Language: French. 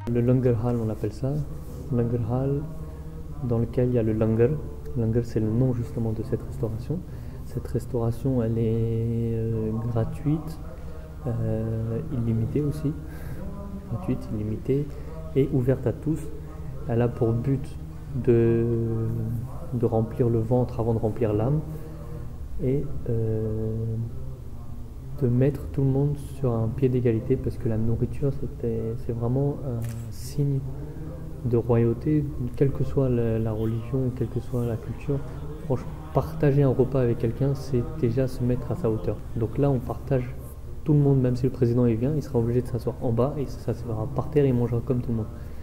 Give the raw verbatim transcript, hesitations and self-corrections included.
Le Langar Hall, on appelle ça. Langar Hall, dans lequel il y a le Langar. Langar, c'est le nom justement de cette restauration. Cette restauration, elle est euh, gratuite, euh, illimitée aussi. Gratuite, illimitée et ouverte à tous. Elle a pour but de, de remplir le ventre avant de remplir l'âme et euh, de mettre tout le monde sur un pied d'égalité, parce que la nourriture c'est vraiment un signe de royauté, quelle que soit la, la religion, quelle que soit la culture. Franchement, partager un repas avec quelqu'un, c'est déjà se mettre à sa hauteur. Donc là, on partage tout le monde, même si le président il vient, il sera obligé de s'asseoir en bas et ça se fera par terre et il mangera comme tout le monde.